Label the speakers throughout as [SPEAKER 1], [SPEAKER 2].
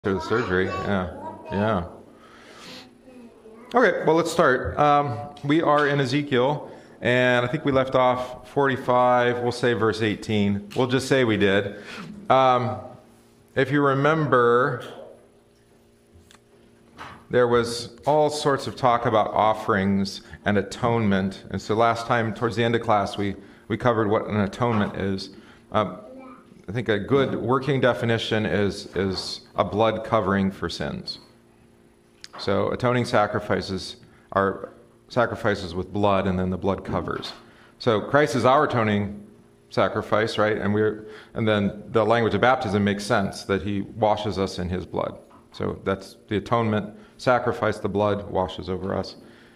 [SPEAKER 1] To the surgery, yeah. Okay, well, let's start. We are in Ezekiel, and I think we left off 45. We'll say verse 18. We'll just say we did. If you remember, there was all sorts of talk about offerings and atonement. And so last time, towards the end of class, we covered what an atonement is. I think a good working definition is a blood covering for sins. So atoning sacrifices are sacrifices with blood, and then the blood covers. So Christ is our atoning sacrifice, right? And then the language of baptism makes sense, that he washes us in his blood. So that's the atonement sacrifice. The blood washes over us,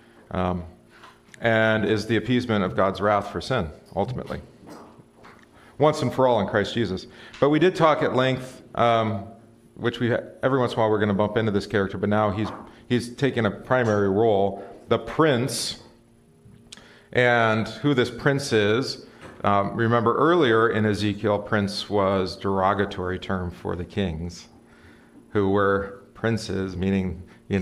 [SPEAKER 1] and is the appeasement of God's wrath for sin, ultimately, once and for all in Christ Jesus. But we did talk at length, which every once in a while we're going to bump into this character, but now he's taken a primary role, the prince, and who this prince is. Remember earlier in Ezekiel, prince was a derogatory term for the kings, who were princes, meaning,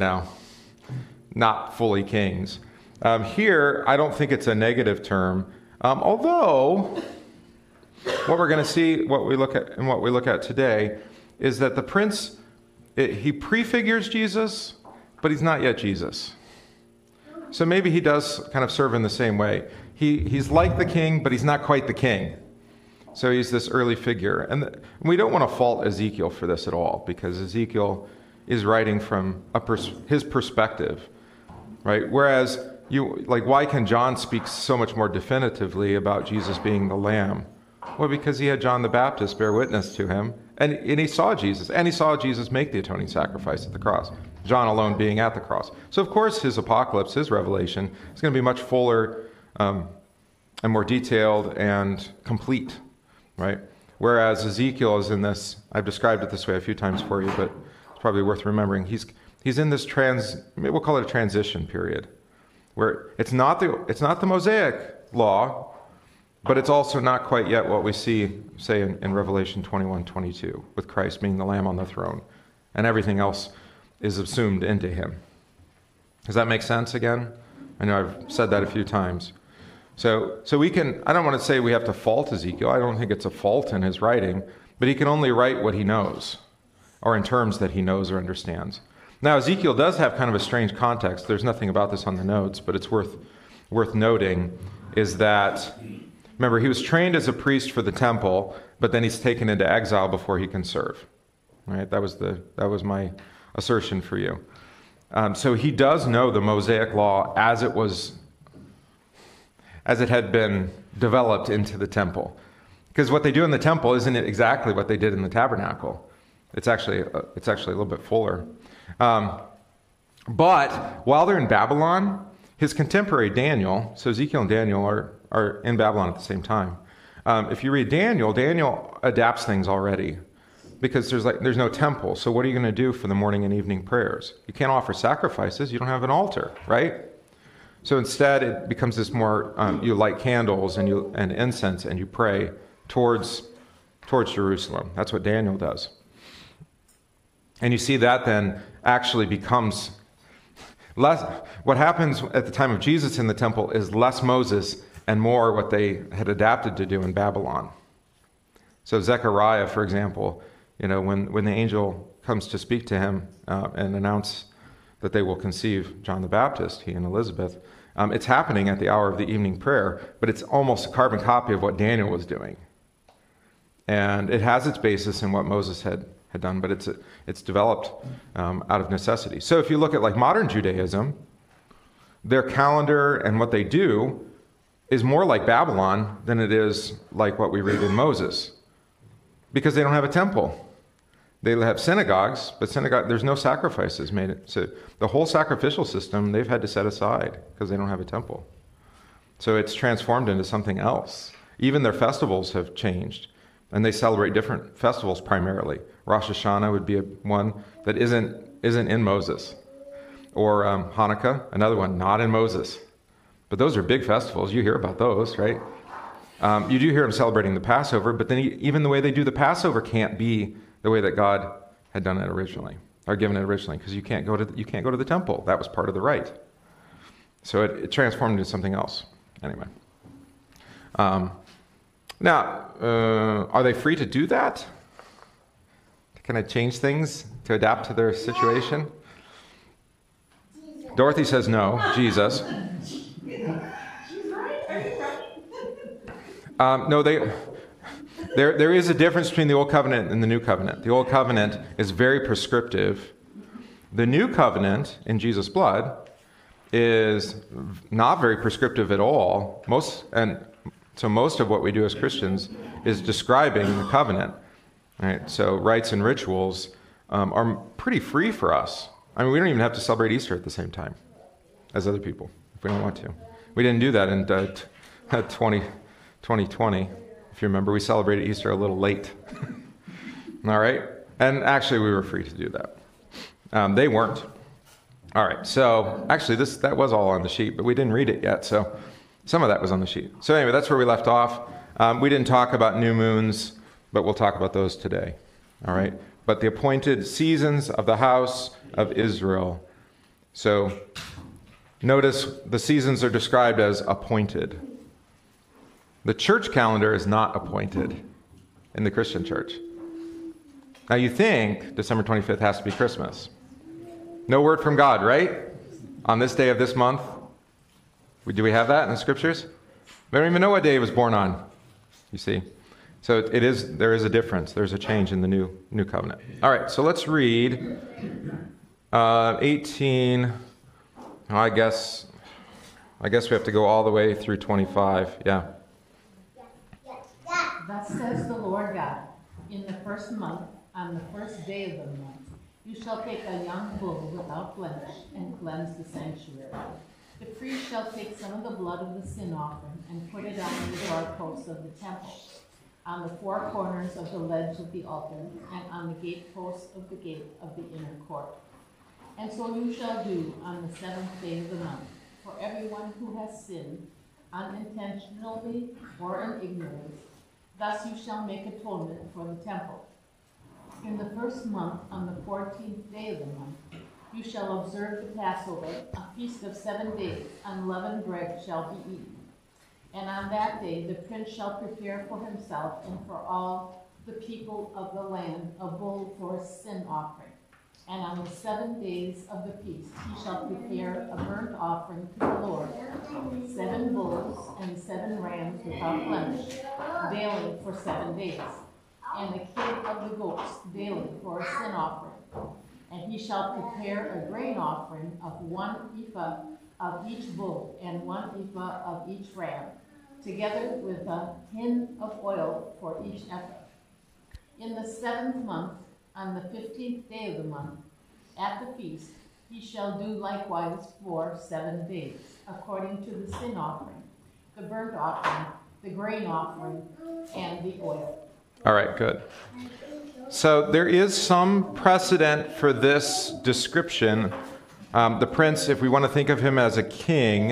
[SPEAKER 1] not fully kings. Here, I don't think it's a negative term, although what we're going to see, what we look at today, is that the prince, he prefigures Jesus, but he's not yet Jesus. So maybe he does kind of serve in the same way. He's like the king, but he's not quite the king. So he's this early figure. And we don't want to fault Ezekiel for this at all, because Ezekiel is writing from his perspective, right? Whereas, why can John speak so much more definitively about Jesus being the Lamb? Well, because he had John the Baptist bear witness to him, and he saw Jesus, and he saw Jesus make the atoning sacrifice at the cross, John alone being at the cross. So, of course, his apocalypse, his revelation, is going to be much fuller and more detailed and complete, right? Whereas Ezekiel is in this, I've described it this way a few times for you, but it's probably worth remembering. He's in this we'll call it a transition period, where it's not the Mosaic law, but it's also not quite yet what we see, say, in Revelation 21:22, with Christ being the Lamb on the throne, and everything else is assumed into him. Does that make sense again? I know I've said that a few times. So I don't want to say we have to fault Ezekiel. I don't think it's a fault in his writing, but he can only write what he knows, or in terms that he knows or understands. Now, Ezekiel does have kind of a strange context. There's nothing about this on the notes, but it's worth noting, is that, remember, he was trained as a priest for the temple, but then he's taken into exile before he can serve. Right? That was my assertion for you. So he does know the Mosaic law as it had been developed into the temple. Because what they do in the temple isn't exactly what they did in the tabernacle. It's actually a little bit fuller. But while they're in Babylon, his contemporary Daniel, so Ezekiel and Daniel are in Babylon at the same time. If you read Daniel adapts things already, because there's no temple. So what are you going to do for the morning and evening prayers? You can't offer sacrifices. You don't have an altar, right? So instead, it becomes this more, you light candles and incense, and you pray towards Jerusalem. That's what Daniel does. And you see that then actually becomes less. What happens at the time of Jesus in the temple is less Moses and more what they had adapted to do in Babylon. So Zechariah, for example, when the angel comes to speak to him and announce that they will conceive John the Baptist, he and Elizabeth, it's happening at the hour of the evening prayer, but it's almost a carbon copy of what Daniel was doing. And it has its basis in what Moses had done, but it's developed out of necessity. So if you look at modern Judaism, their calendar and what they do is more like Babylon than it is like what we read in Moses, because they don't have a temple. They have synagogues, but there's no sacrifices made. So the whole sacrificial system they've had to set aside because they don't have a temple. So it's transformed into something else. Even their festivals have changed, and they celebrate different festivals primarily. Rosh Hashanah would be one that isn't in Moses, or Hanukkah, another one not in Moses. But those are big festivals. You hear about those, right? You do hear them celebrating the Passover, but then even the way they do the Passover can't be the way that God had done it originally, or given it originally, because you can't go to the temple. That was part of the rite. So it transformed into something else. Anyway. Now, are they free to do that? Can I change things to adapt to their situation? Dorothy says no, Jesus. No, there is a difference between the Old Covenant and the New Covenant. The Old Covenant is very prescriptive. The New Covenant in Jesus' blood is not very prescriptive at all. Most of what we do as Christians is describing the covenant. Right? So rites and rituals are pretty free for us. I mean, we don't even have to celebrate Easter at the same time as other people if we don't want to. We didn't do that in 2020. If you remember, we celebrated Easter a little late. All right? And actually, we were free to do that. They weren't. All right, so actually that was all on the sheet, but we didn't read it yet, so some of that was on the sheet. So anyway, that's where we left off. We didn't talk about new moons, but we'll talk about those today. All right? But the appointed seasons of the house of Israel. So notice the seasons are described as appointed. The church calendar is not appointed in the Christian church. Now you think December 25th has to be Christmas. No word from God, right? On this day of this month. Do we have that in the scriptures? We don't even know what day he was born on. You see? So there is a difference. There's a change in the new covenant. All right, so let's read 18. I guess we have to go all the way through 25. Yeah.
[SPEAKER 2] Thus says the Lord God, in the first month, on the first day of the month, you shall take a young bull without blemish and cleanse the sanctuary. The priest shall take some of the blood of the sin offering and put it on the doorposts of the temple, on the four corners of the ledge of the altar, and on the gateposts of the gate of the inner court. And so you shall do on the seventh day of the month, for everyone who has sinned, unintentionally or in ignorance. Thus you shall make atonement for the temple. In the first month, on the 14th day of the month, you shall observe the Passover, a feast of 7 days. Unleavened bread shall be eaten. And on that day the prince shall prepare for himself and for all the people of the land a bull for a sin offering. And on the 7 days of the feast he shall prepare a burnt offering to the Lord, 7 bulls and 7 rams without blemish, daily for 7 days. And the kid of the goats daily for a sin offering. And he shall prepare a grain offering of 1 ephah of each bull and 1 ephah of each ram, together with a hin of oil for each ephah. In the 7th month, on the 15th day of the month, at the feast, he shall do likewise for 7 days, according to the sin offering, the burnt offering, the grain offering, and the oil.
[SPEAKER 1] All right, good. So there is some precedent for this description. The prince, if we want to think of him as a king,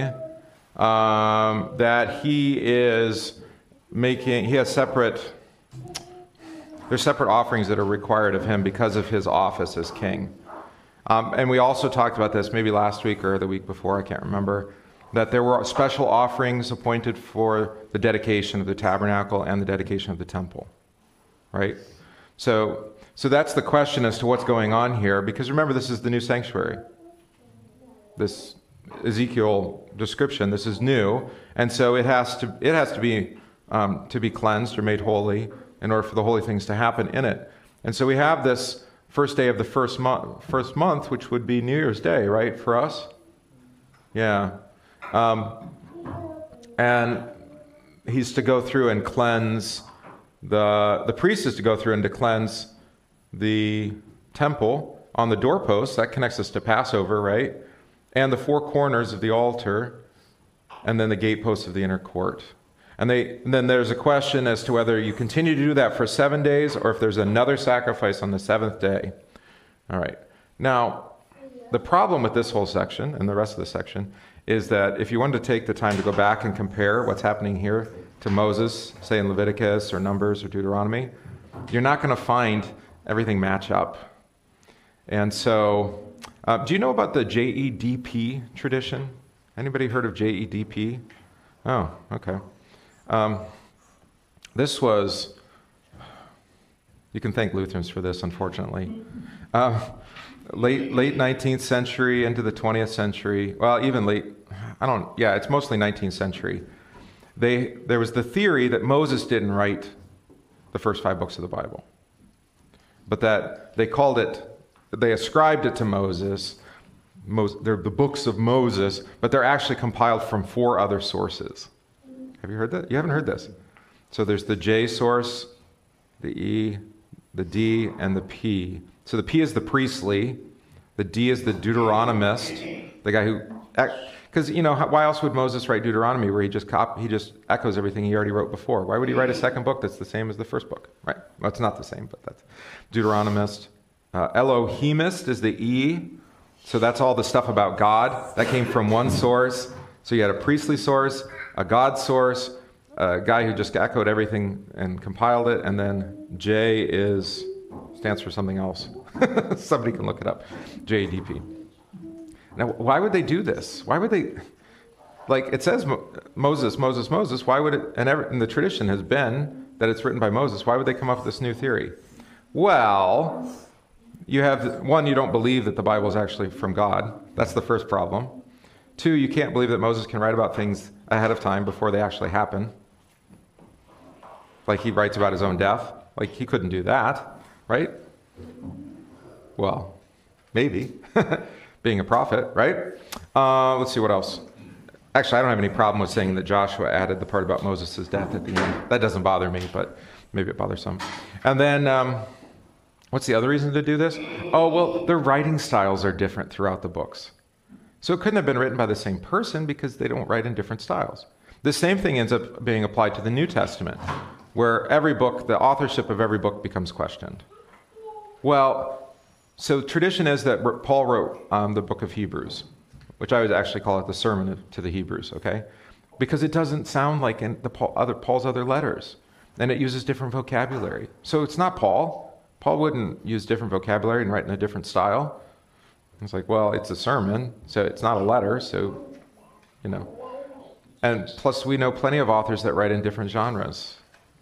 [SPEAKER 1] that there's separate offerings that are required of him because of his office as king. And we also talked about this maybe last week or the week before, I can't remember, that there were special offerings appointed for the dedication of the tabernacle and the dedication of the temple. Right? So that's the question as to what's going on here, because remember, this is the new sanctuary. This Ezekiel description, this is new, and so it has to be cleansed or made holy in order for the holy things to happen in it. And so we have this first day of the first month, which would be New Year's Day, right, for us? Yeah. And he's to go through and cleanse the priest is to go through and to cleanse the temple on the doorposts. That connects us to Passover, right? And the four corners of the altar, and then the gateposts of the inner court. And then there's a question as to whether you continue to do that for 7 days or if there's another sacrifice on the 7th day. All right. Now, the problem with this whole section and the rest of the section is that if you wanted to take the time to go back and compare what's happening here to Moses, say in Leviticus or Numbers or Deuteronomy, you're not going to find everything match up. And so, do you know about the JEDP tradition? Anybody heard of JEDP? Oh, okay. This was, you can thank Lutherans for this, unfortunately. Late 19th century into the 20th century, well, even late, it's mostly 19th century. There was the theory that Moses didn't write the first 5 books of the Bible, but that they ascribed it to Moses. They're the books of Moses, but they're actually compiled from 4 other sources. Have you heard that? You haven't heard this? So there's the J source, the E, the D, and the P. So the P is the priestly, the D is the Deuteronomist, the guy who, because why else would Moses write Deuteronomy, where he just echoes everything he already wrote before? Why would he write a second book that's the same as the first book? Right? Well, it's not the same, but that's Deuteronomist. Elohimist is the E. So that's all the stuff about God. That came from one source. So you had a priestly source, a God source, a guy who just echoed everything and compiled it, and then J stands for something else. Somebody can look it up. JEDP. Now, why would they do this? Why would they, it says Moses, Moses, Moses. Why would it, and the tradition has been that it's written by Moses. Why would they come up with this new theory? Well, you have, one, you don't believe that the Bible is actually from God. That's the first problem. 2, you can't believe that Moses can write about things ahead of time before they actually happen. Like he writes about his own death. Like he couldn't do that, right? Well, maybe. Being a prophet, right? Let's see what else. Actually, I don't have any problem with saying that Joshua added the part about Moses' death at the end. That doesn't bother me, but maybe it bothers some. And then, what's the other reason to do this? Oh, well, their writing styles are different throughout the books. So it couldn't have been written by the same person because they don't write in different styles. The same thing ends up being applied to the New Testament, where every book, the authorship of every book becomes questioned. Well, so tradition is that Paul wrote the book of Hebrews, which I would actually call it the sermon to the Hebrews, okay? Because it doesn't sound like in Paul's other letters, and it uses different vocabulary. So it's not Paul. Paul wouldn't use different vocabulary and write in a different style. It's like, well, it's a sermon, so it's not a letter, so, And plus, we know plenty of authors that write in different genres.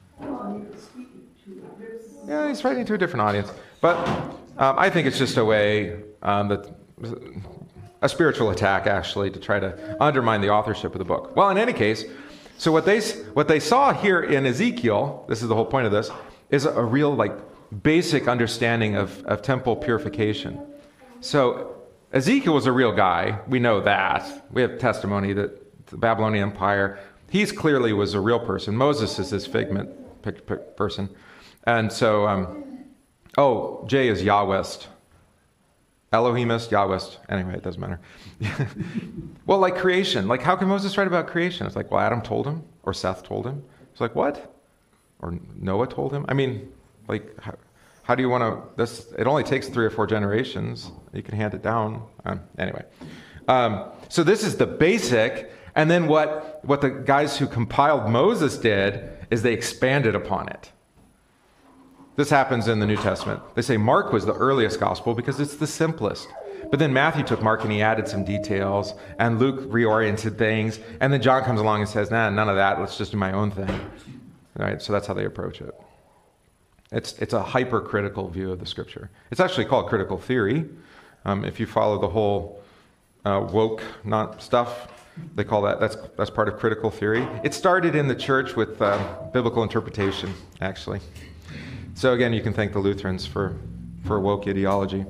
[SPEAKER 1] Yeah, he's writing to a different audience. But I think it's just a way, a spiritual attack, actually, to try to undermine the authorship of the book. Well, in any case, so what they saw here in Ezekiel, this is the whole point of this, is a real, basic understanding of temple purification. So Ezekiel was a real guy. We know that. We have testimony that the Babylonian Empire, he clearly was a real person. Moses is this figment person. And so, J is Yahwist. Elohimist, Yahwist. Anyway, it doesn't matter. Well, like creation. How can Moses write about creation? It's like, well, Adam told him, or Seth told him. It's like, what? Or Noah told him? I mean, how do you want to, it only takes 3 or 4 generations. You can hand it down. Anyway. So this is the basic. And then what the guys who compiled Moses did is they expanded upon it. This happens in the New Testament. They say Mark was the earliest gospel because it's the simplest. But then Matthew took Mark and he added some details, and Luke reoriented things, and then John comes along and says, nah, none of that, let's just do my own thing. Right? So that's how they approach it. It's a hypercritical view of the scripture. It's actually called critical theory. If you follow the whole woke stuff, they call that's part of critical theory. It started in the church with biblical interpretation, actually. So again, you can thank the Lutherans for woke ideology.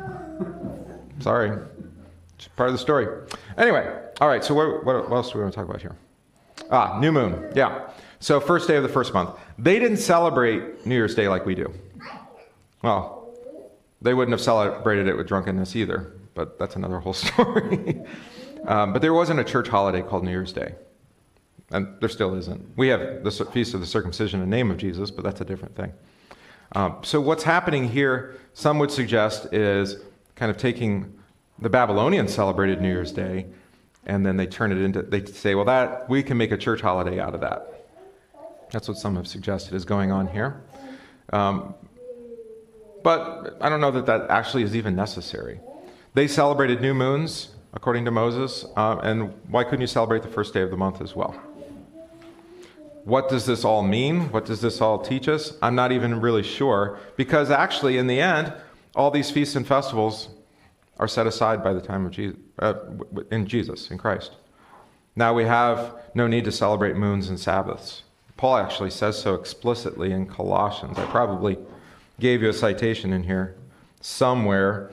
[SPEAKER 1] Sorry, it's part of the story. Anyway, all right. So what else do we want to talk about here? New moon. Yeah. So first day of the first month. They didn't celebrate New Year's Day like we do. Well, they wouldn't have celebrated it with drunkenness either, but that's another whole story. But there wasn't a church holiday called New Year's Day. And there still isn't. We have the Feast of the Circumcision in the name of Jesus, but that's a different thing. So what's happening here, some would suggest, is kind of taking the Babylonians celebrated New Year's Day, and then they turn it into, they say, well, that we can make a church holiday out of that. That's what some have suggested is going on here. but I don't know that that actually is even necessary. They celebrated new moons, according to Moses, and why couldn't you celebrate the first day of the month as well? What does this all mean? What does this all teach us? I'm not even really sure, because actually, in the end, all these feasts and festivals are set aside by the time of Jesus, in Christ. Now we have no need to celebrate moons and Sabbaths. Paul actually says so explicitly in Colossians. I probably gave you a citation in here somewhere.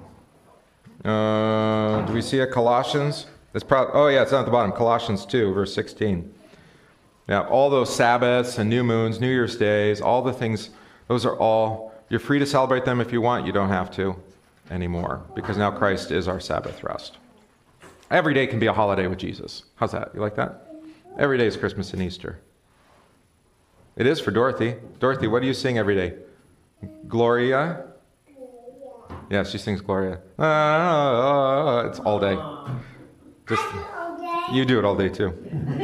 [SPEAKER 1] Do we see it? Colossians? Oh yeah, it's down at the bottom. Colossians 2, verse 16. Now, all those Sabbaths and new moons, New Year's days, all the things, those are all, you're free to celebrate them if you want. You don't have to anymore, because now Christ is our Sabbath rest. Every day can be a holiday with Jesus. How's that? You like that? Every day is Christmas and Easter. It is for Dorothy. Dorothy, what do you sing every day? Gloria? Yeah, she sings Gloria. It's all day. Just, you do it all day too.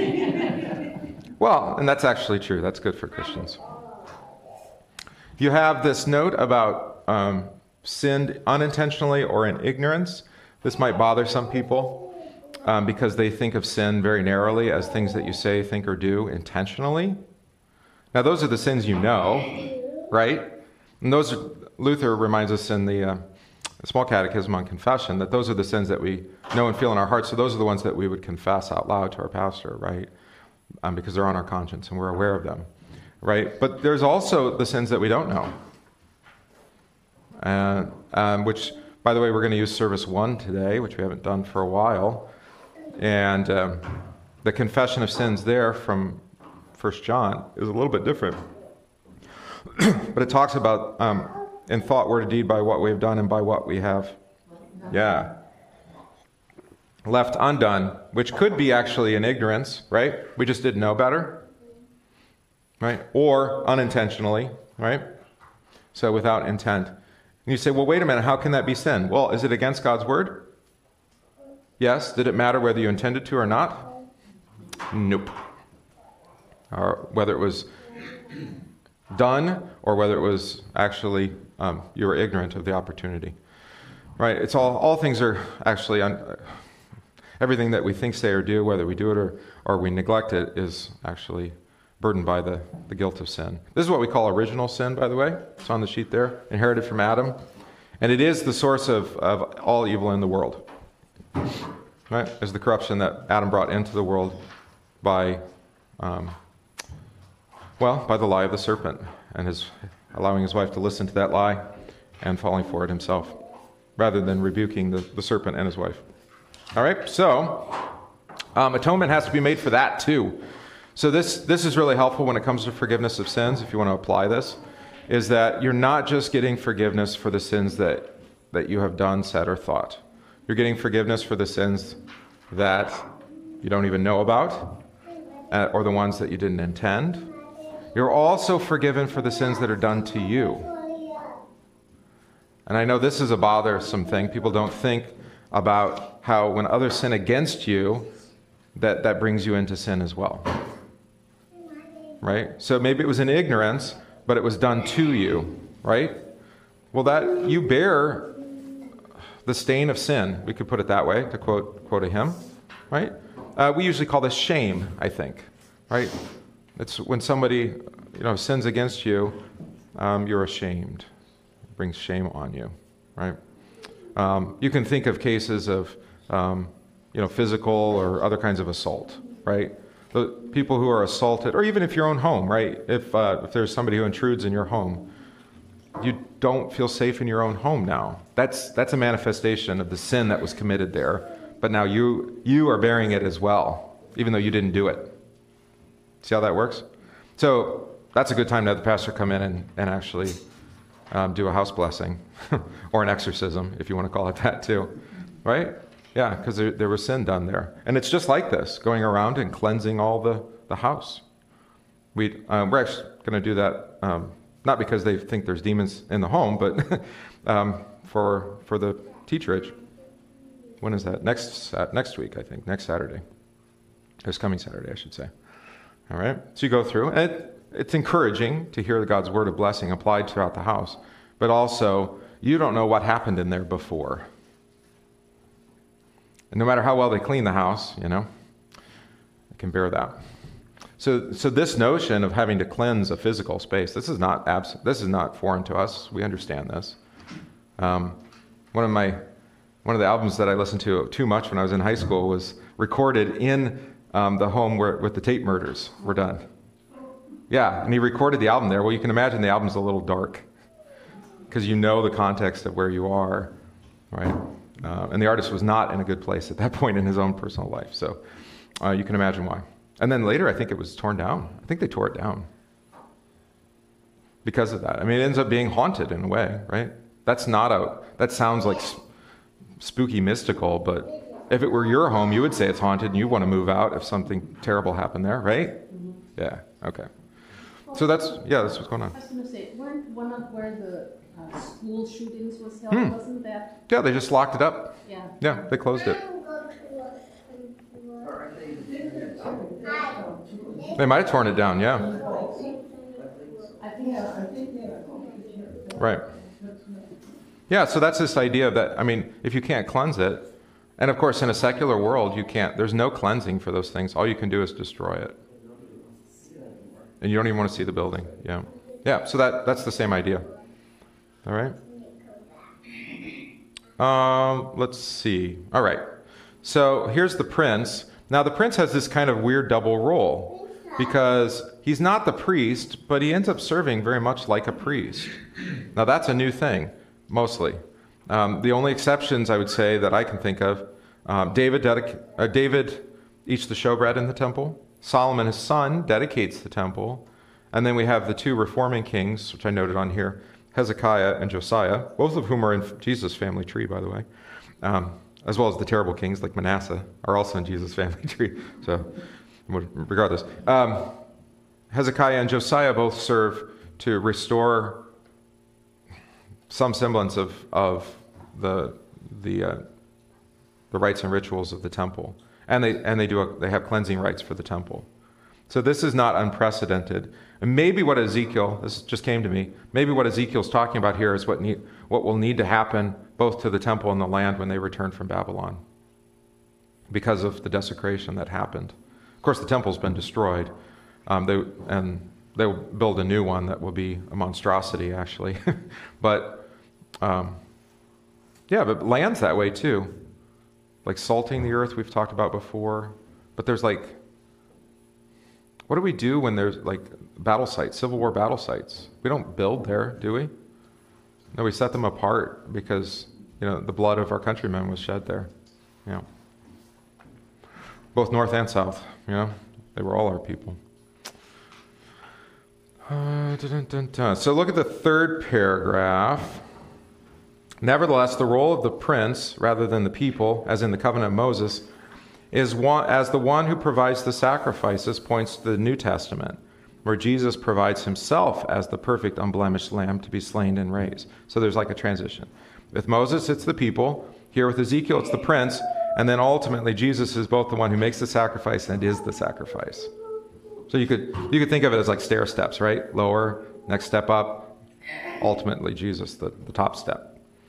[SPEAKER 1] Well, and that's actually true. That's good for Christians. You have this note about sinned unintentionally or in ignorance. This might bother some people because they think of sin very narrowly as things that you say, think, or do intentionally. Now, those are the sins you know, right? And those, Luther reminds us in the Small Catechism on Confession that those are the sins that we know and feel in our hearts. So those are the ones that we would confess out loud to our pastor, right? Because they're on our conscience and we're aware of them, right? But there's also the sins that we don't know. Which, by the way, we're going to use Service 1 today, which we haven't done for a while. And the confession of sins there from 1 John is a little bit different. But it talks about in thought, word, and deed, by what we've done and by what we have, left undone, which could be actually in ignorance, right? We just didn't know better, right? Or unintentionally, right? So without intent. And you say, well, wait a minute, how can that be sin? Well, is it against God's word? Yes. Did it matter whether you intended to or not? Nope. Or whether it was done or whether it was actually you were ignorant of the opportunity, right? It's all things are actually everything that we think, say, or do, whether we do it or we neglect it, is actually burdened by the guilt of sin. This is what we call original sin, by the way. It's on the sheet there, inherited from Adam. And it is the source of all evil in the world, right? It's the corruption that Adam brought into the world by the lie of the serpent and allowing his wife to listen to that lie and falling for it himself, rather than rebuking the serpent and his wife. All right, so atonement has to be made for that too. So this is really helpful when it comes to forgiveness of sins, if you want to apply this, is that you're not just getting forgiveness for the sins that you have done, said, or thought. You're getting forgiveness for the sins that you don't even know about, or the ones that you didn't intend. You're also forgiven for the sins that are done to you. And I know this is a bothersome thing. People don't think about how when others sin against you, that brings you into sin as well. Right? So maybe it was in ignorance, but it was done to you, right? Well, that you bear the stain of sin, we could put it that way, to quote a hymn, right? We usually call this shame, I think, right? It's when somebody, sins against you, you're ashamed. It brings shame on you, right? You can think of cases of, physical or other kinds of assault, right? The people who are assaulted, or even if your own home, right? If there's somebody who intrudes in your home, you don't feel safe in your own home now. That's a manifestation of the sin that was committed there. But now you are bearing it as well, even though you didn't do it. See how that works? So that's a good time to have the pastor come in and actually do a house blessing or an exorcism, if you want to call it that too, right? Yeah, because there was sin done there. And it's just like this, going around and cleansing all the house. We're actually going to do that, not because they think there's demons in the home, but for the teacherage. When is that? Next week, I think. Next Saturday. This coming Saturday, I should say. All right? So you go through, and it's encouraging to hear God's word of blessing applied throughout the house. but also you don't know what happened in there before. And no matter how well they clean the house, you know, it can bear that. So this notion of having to cleanse a physical space, this is not foreign to us. We understand this. One of the albums that I listened to too much when I was in high school was recorded in the home with the Tate murders were done. Yeah, and he recorded the album there. Well, you can imagine the album's a little dark because you know the context of where you are, right? And the artist was not in a good place at that point in his own personal life. So you can imagine why. And then later, I think it was torn down. I think they tore it down because of that. I mean, it ends up being haunted in a way, right? That sounds like spooky mystical, but if it were your home, you would say it's haunted and you want to move out if something terrible happened there, right? Yeah, okay. So that's what's going on.
[SPEAKER 2] I was going to say, weren't one of where the school shootings was held, wasn't that?
[SPEAKER 1] Yeah, they just locked it up.
[SPEAKER 2] Yeah.
[SPEAKER 1] Yeah, they closed it. They might have torn it down, yeah. Right. Yeah, so that's this idea that, I mean, if you can't cleanse it, and of course in a secular world, there's no cleansing for those things. All you can do is destroy it. And you don't even want to see the building. Yeah. Yeah, so that's the same idea. All right. Let's see. All right. So here's the prince. Now the prince has this kind of weird double role because he's not the priest, but he ends up serving very much like a priest. Now that's a new thing, mostly. The only exceptions I would say that I can think of, David eats the showbread in the temple. Solomon, his son, dedicates the temple. And then we have the two reforming kings, which I noted on here, Hezekiah and Josiah, both of whom are in Jesus' family tree, by the way, as well as the terrible kings like Manasseh are also in Jesus' family tree. So regardless. Hezekiah and Josiah both serve to restore some semblance of the rites and rituals of the temple. And they have cleansing rites for the temple. So this is not unprecedented. And maybe what this just came to me, maybe what Ezekiel's talking about here is what will need to happen both to the temple and the land when they return from Babylon because of the desecration that happened. Of course, the temple's been destroyed. They'll build a new one that will be a monstrosity, actually. But land's that way too. Like salting the earth, we've talked about before. But there's what do we do when there's battle sites, Civil War battle sites? We don't build there, do we? No, we set them apart because, the blood of our countrymen was shed there. Yeah. Both north and south, they were all our people. So look at the third paragraph. Nevertheless, the role of the prince, rather than the people, as in the covenant of Moses, is as the one who provides the sacrifices, points to the New Testament, where Jesus provides himself as the perfect, unblemished lamb to be slain and raised. So there's a transition. With Moses, it's the people. Here with Ezekiel, it's the prince. And then ultimately, Jesus is both the one who makes the sacrifice and is the sacrifice. So you could think of it as stair steps, right? Lower, next step up, ultimately Jesus, the top step.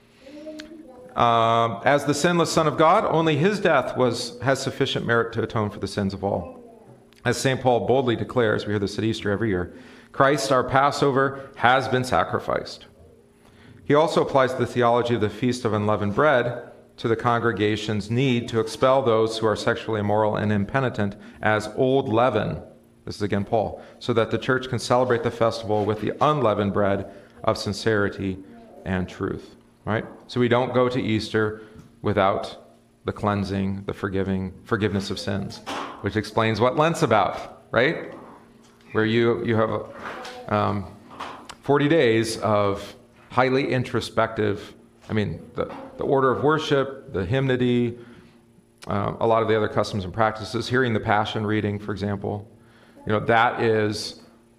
[SPEAKER 1] As the sinless Son of God, only his death has sufficient merit to atone for the sins of all. As St. Paul boldly declares, we hear this at Easter every year, Christ, our Passover, has been sacrificed. He also applies the theology of the Feast of Unleavened Bread to the congregation's need to expel those who are sexually immoral and impenitent as old leaven. This is again Paul, so that the church can celebrate the festival with the unleavened bread of sincerity and truth. Right? So we don't go to Easter without the cleansing, the forgiveness of sins, which explains what Lent's about, right? Where you have 40 days of highly introspective, the order of worship, the hymnody, a lot of the other customs and practices, hearing the Passion reading, for example. That is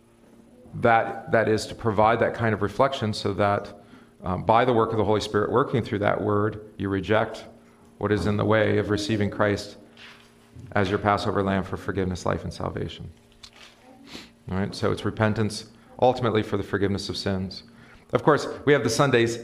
[SPEAKER 1] to provide that kind of reflection so that by the work of the Holy Spirit working through that word, you reject what is in the way of receiving Christ as your Passover lamb for forgiveness, life, and salvation. All right, so it's repentance ultimately for the forgiveness of sins. Of course, we have the Sundays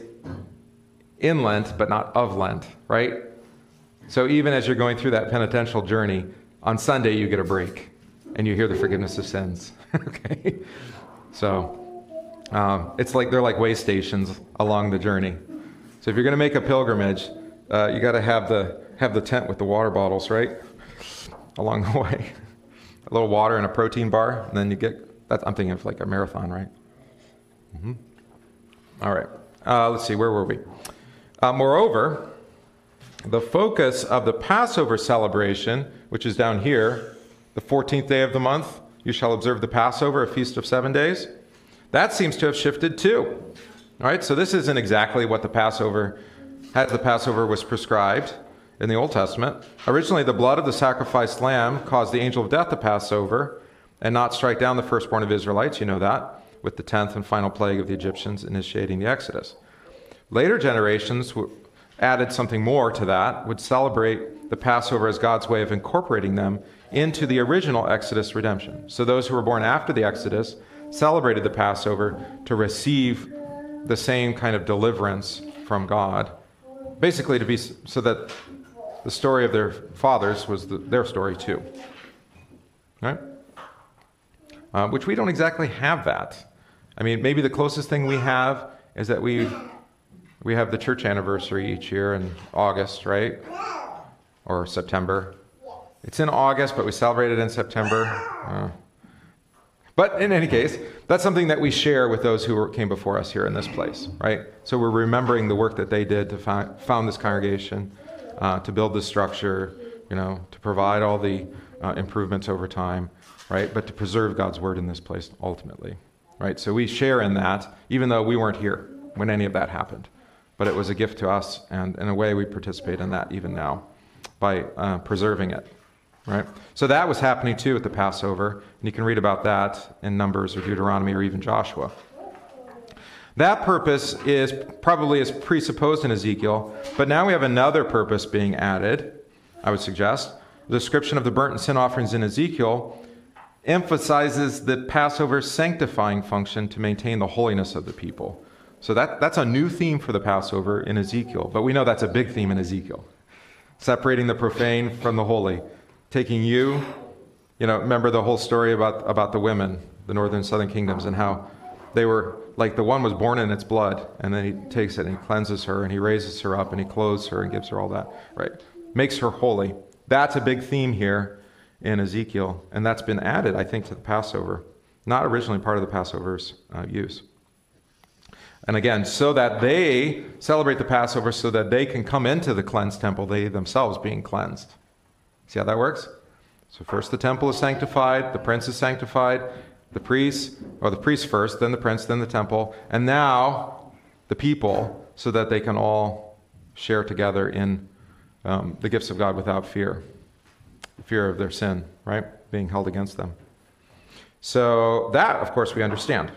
[SPEAKER 1] in Lent, but not of Lent, right? So even as you're going through that penitential journey, on Sunday you get a break, and you hear the forgiveness of sins. Okay? So it's like they're like way stations along the journey. So if you're going to make a pilgrimage, you got to have the tent with the water bottles, right? Along the way. A little water and a protein bar, and then you get, I'm thinking of like a marathon, right? Mm-hmm. All right. Let's see, where were we? Moreover, the focus of the Passover celebration, which is down here, the 14th day of the month, you shall observe the Passover, a feast of 7 days. That seems to have shifted too. All right, so this isn't exactly what the Passover, as the Passover was prescribed in the Old Testament. Originally, the blood of the sacrificed lamb caused the angel of death to pass over and not strike down the firstborn of Israelites, you know that, with the 10th and final plague of the Egyptians initiating the Exodus. Later generations added something more to that, would celebrate the Passover as God's way of incorporating them into the original Exodus redemption. So those who were born after the Exodus celebrated the Passover to receive the same kind of deliverance from God, basically to be so that the story of their fathers was their story too. Right? Which we don't exactly have that. I mean, maybe the closest thing we have is that we have the church anniversary each year in August, right? Or September. It's in August, but we celebrate it in September. But in any case, that's something that we share with those who came before us here in this place, right? So we're remembering the work that they did to found this congregation, to build this structure, to provide all the improvements over time, right? But to preserve God's word in this place ultimately, right? So we share in that, even though we weren't here when any of that happened. But it was a gift to us, and in a way we participate in that even now by preserving it. Right? So that was happening too at the Passover, and you can read about that in Numbers or Deuteronomy or even Joshua. That purpose is presupposed in Ezekiel, but now we have another purpose being added, I would suggest. The description of the burnt and sin offerings in Ezekiel emphasizes the Passover's sanctifying function to maintain the holiness of the people. So that's a new theme for the Passover in Ezekiel, but we know that's a big theme in Ezekiel. Separating the profane from the holy. Taking remember the whole story about the women, the northern and southern kingdoms, and how they were, like the one was born in its blood, and then he takes it and he cleanses her, and he raises her up, and he clothes her and gives her all that, right? Makes her holy. That's a big theme here in Ezekiel, and that's been added, I think, to the Passover. Not originally part of the Passover's use. And again, so that they celebrate the Passover so that they can come into the cleansed temple, they themselves being cleansed. See how that works? So first the temple is sanctified, the prince is sanctified, the priest first, then the prince, then the temple, and now the people, so that they can all share together in the gifts of God without fear. Fear of their sin, right? Being held against them. So that, of course, we understand.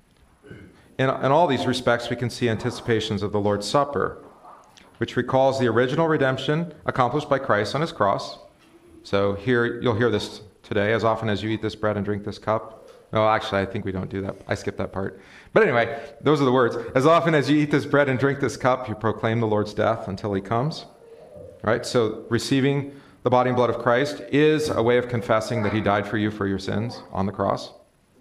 [SPEAKER 1] In all these respects, we can see anticipations of the Lord's Supper, which recalls the original redemption accomplished by Christ on his cross. So here, you'll hear this today, as often as you eat this bread and drink this cup. No, actually, I think we don't do that. I skipped that part. But anyway, those are the words. As often as you eat this bread and drink this cup, you proclaim the Lord's death until he comes. Right? So receiving the body and blood of Christ is a way of confessing that he died for you for your sins on the cross.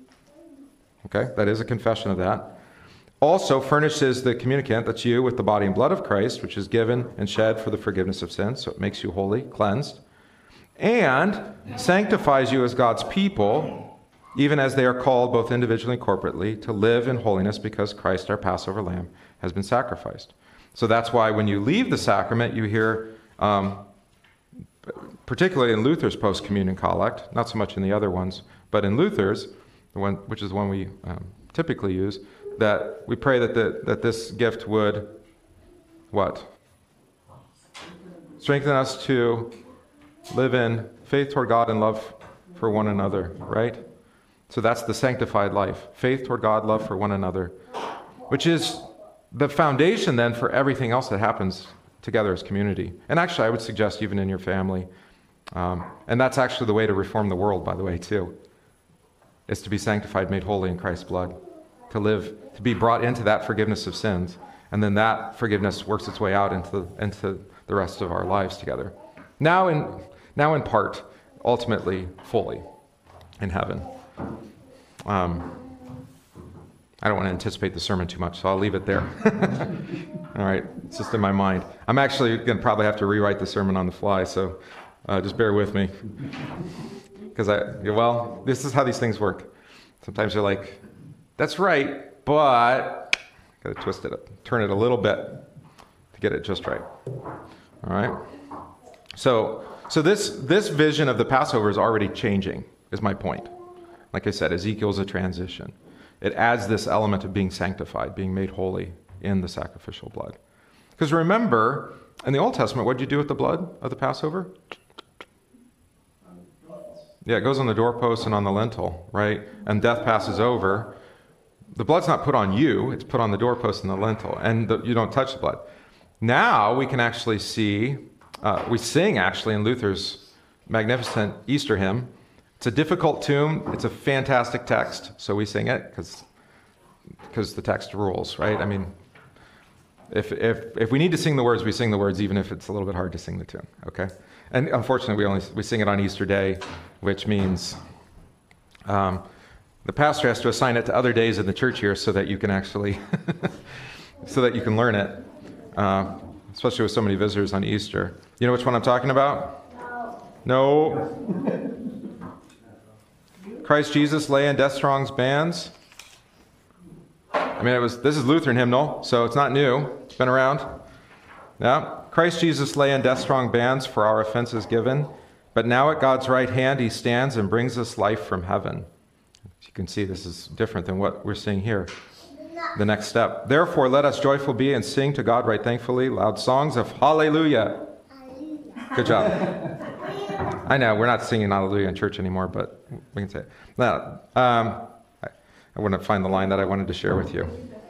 [SPEAKER 1] Okay? That is a confession of that. Also furnishes the communicant, that's you, with the body and blood of Christ, which is given and shed for the forgiveness of sins. So it makes you holy, cleansed. And sanctifies you as God's people, even as they are called both individually and corporately, to live in holiness because Christ, our Passover lamb, has been sacrificed. So that's why when you leave the sacrament, you hear, particularly in Luther's post-communion collect, not so much in the other ones, but in Luther's, the one which is the one we typically use, that we pray that this gift would, what? Strengthen us to live in faith toward God and love for one another, right? So that's the sanctified life. Faith toward God, love for one another, which is the foundation then for everything else that happens together as community. And actually, I would suggest even in your family. And that's actually the way to reform the world, by the way, too, is to be sanctified, made holy in Christ's blood, to be brought into that forgiveness of sins. And then that forgiveness works its way out into the rest of our lives together. Now in part, ultimately, fully in heaven. I don't want to anticipate the sermon too much, so I'll leave it there. All right, it's just in my mind. I'm actually going to probably have to rewrite the sermon on the fly, so just bear with me. Because this is how these things work. Sometimes you're like, that's right, but got to twist it up, turn it a little bit to get it just right. All right. So this vision of the Passover is already changing, is my point. Like I said, Ezekiel's a transition. It adds this element of being sanctified, being made holy in the sacrificial blood. Because remember, in the Old Testament, what did you do with the blood of the Passover? Yeah, it goes on the doorpost and on the lintel, right? And death passes over. The blood's not put on you, it's put on the doorpost and the lintel, and you don't touch the blood. Now we can actually see, we sing actually in Luther's magnificent Easter hymn. It's a difficult tune, it's a fantastic text, so we sing it because the text rules, right? I mean, if we need to sing the words, we sing the words even if it's a little bit hard to sing the tune, okay? And unfortunately, we sing it on Easter Day, which means the pastor has to assign it to other days in the church year so that you can actually, so that you can learn it, especially with so many visitors on Easter. You know which one I'm talking about? No. Christ Jesus lay in death strong's bands. I mean, this is Lutheran hymnal, so it's not new. It's been around. Yeah. Christ Jesus lay in death strong bands for our offenses given, but now at God's right hand he stands and brings us life from heaven. As you can see, this is different than what we're seeing here. The next step. Therefore, let us joyful be and sing to God right thankfully loud songs of hallelujah. Good job. I know, we're not singing hallelujah in church anymore, but we can say it. Now, I wouldn't find the line that I wanted to share with you.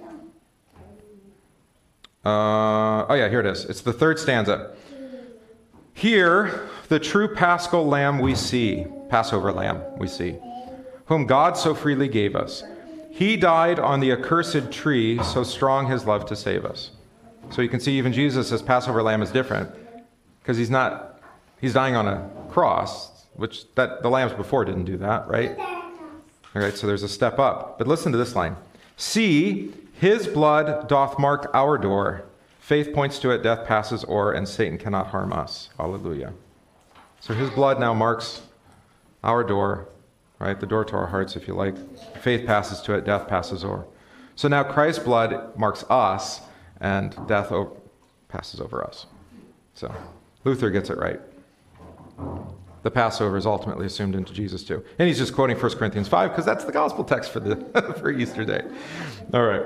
[SPEAKER 1] Here it is. It's the third stanza. Here, the true paschal lamb we see, Passover lamb we see, whom God so freely gave us. He died on the accursed tree, so strong his love to save us. So you can see even Jesus as Passover lamb is different, because he's dying on a cross, which the lambs before didn't do that, right? All right, so there's a step up. But listen to this line. See, his blood doth mark our door. Faith points to it, death passes o'er, and Satan cannot harm us. Hallelujah. So his blood now marks our door, right? The door to our hearts, if you like. Faith passes to it, death passes o'er. So now Christ's blood marks us, and death passes over us. So Luther gets it right. The Passover is ultimately assumed into Jesus too. And he's just quoting 1 Corinthians 5 because that's the gospel text for Easter Day. All right.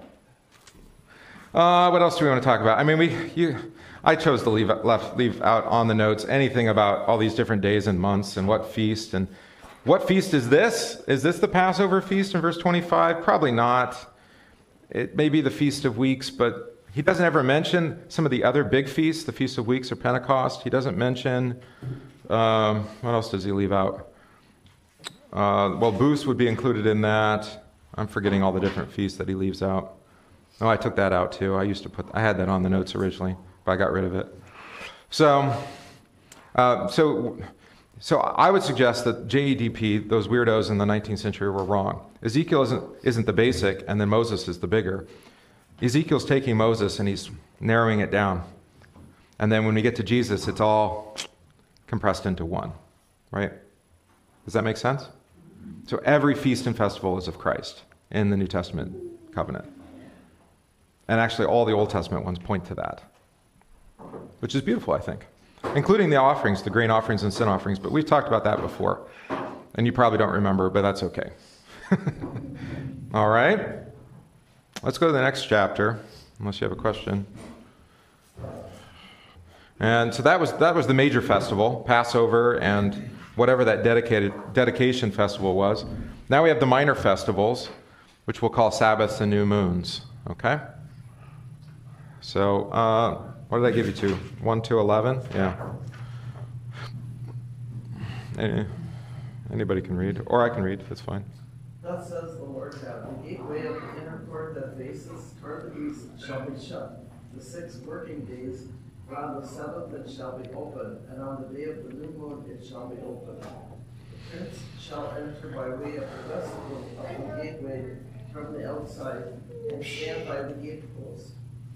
[SPEAKER 1] What else do we want to talk about? I mean, I chose to leave out on the notes anything about all these different days and months and what feast. And what feast is this? Is this the Passover feast in verse 25? Probably not. It may be the Feast of Weeks, but he doesn't ever mention some of the other big feasts, the Feast of Weeks or Pentecost. He doesn't mention, what else does he leave out? Booths would be included in that. I'm forgetting all the different feasts that he leaves out. Oh, I took that out too. I had that on the notes originally, but I got rid of it. So I would suggest that JEDP, those weirdos in the 19th century, were wrong. Ezekiel isn't the basic, and then Moses is the bigger. Ezekiel's taking Moses and he's narrowing it down. And then when we get to Jesus, it's all compressed into one, right? Does that make sense? So every feast and festival is of Christ in the New Testament covenant. And actually all the Old Testament ones point to that, which is beautiful, I think, including the offerings, the grain offerings and sin offerings. But we've talked about that before, and you probably don't remember, but that's okay. All right. Let's go to the next chapter, unless you have a question. And so that was the major festival, Passover and whatever that dedication festival was. Now we have the minor festivals, which we'll call Sabbaths and new moons. Okay? So, what did I give you to? 1 to 11? Yeah. Anybody can read, or I can read, it's fine.
[SPEAKER 3] Thus says the Lord. Lord God. The gateway of the inner court that faces toward the east shall be shut the 6 working days, but on the 7th it shall be open, and on the day of the new moon it shall be open. The prince shall enter by way of the vestibule of the gateway from the outside, and stand by the gatepost.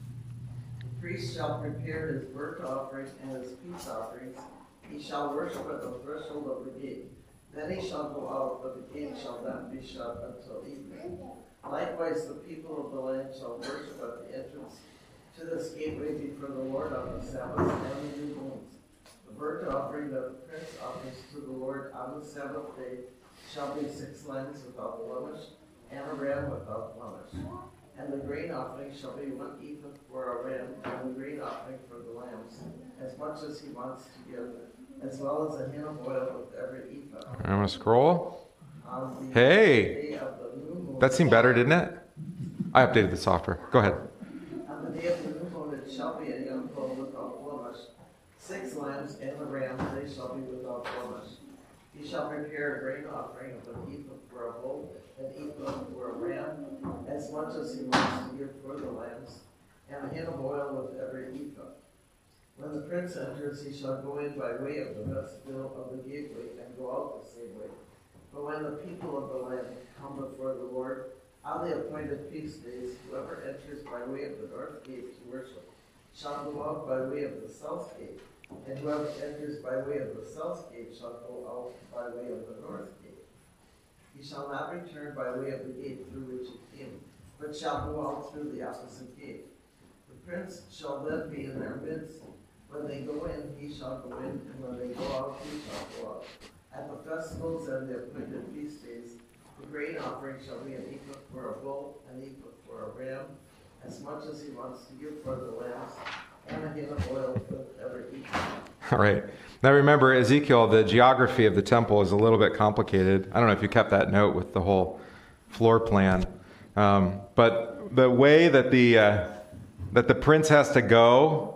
[SPEAKER 3] The priest shall prepare his burnt offering and his peace offerings. He shall worship at the threshold of the gate. Then he shall go out, but the gate shall not be shut until evening. Likewise, the people of the land shall worship at the entrance to this gateway before the Lord on the Sabbath and the new moons. The burnt offering that the prince offers to the Lord on the Sabbath day shall be 6 lambs without blemish, and a ram without blemish. And the grain offering shall be 1 ephah for a ram, and the grain offering for the lambs, as much as he wants to give, as well as a hin of oil with every ephah.
[SPEAKER 1] I'm going to scroll.
[SPEAKER 3] On the
[SPEAKER 1] Hey!
[SPEAKER 3] day of the new moon,
[SPEAKER 1] That seemed better, didn't it? I updated the software. Go ahead.
[SPEAKER 3] on the day of the new moon it shall be a young bull without blemish, 6 lambs and a ram, they shall be without blemish. He shall prepare a grain offering of 1 ephah for a bull, an ephah for a ram, as much as he wants to give for the lambs, and a hin of oil with every ephah. When the prince enters, he shall go in by way of the vestibule of the gateway and go out the same way. But when the people of the land come before the Lord on the appointed feast days, whoever enters by way of the north gate to worship shall go out by way of the south gate, and whoever enters by way of the south gate shall go out by way of the north gate. He shall not return by way of the gate through which he came, but shall go out through the opposite gate. The prince shall then be in their midst. When they go in, he shall go in, and when they go out, he shall go out. At the festivals and the appointed feast days, the grain offering shall be an ephah for a bull, an ephah for a ram, as much as he wants to give for the lambs, and a hin of oil with every ephah.
[SPEAKER 1] All right. Now remember, Ezekiel, the geography of the temple is a little bit complicated. I don't know if you kept that note with the whole floor plan. But the way that the prince has to go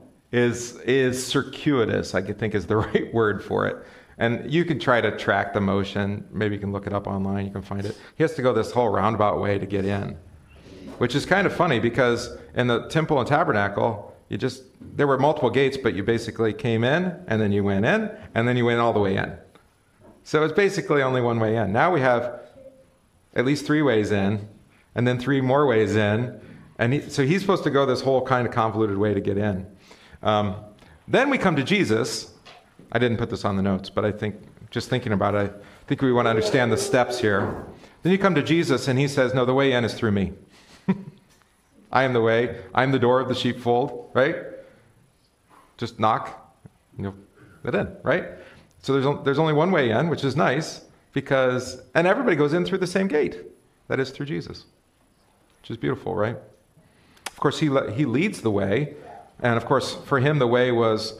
[SPEAKER 1] is circuitous, I think is the right word for it. And you can try to track the motion. Maybe you can look it up online. You can find it. He has to go this whole roundabout way to get in, which is kind of funny because in the temple and tabernacle, there were multiple gates, but you basically came in, and then you went in, and then you went all the way in. So it's basically only one way in. Now we have at least 3 ways in, and then 3 more ways in. And so he's supposed to go this whole kind of convoluted way to get in. Then we come to Jesus. I didn't put this on the notes, but I think, just thinking about it, I think we want to understand the steps here. Then you come to Jesus, and he says, no, the way in is through me. I am the way. I'm the door of the sheepfold, right? Just knock, and you'll get in, right? So there's only one way in, which is nice, and everybody goes in through the same gate. That is through Jesus, which is beautiful, right? Of course, he leads the way, and of course, for him, the way was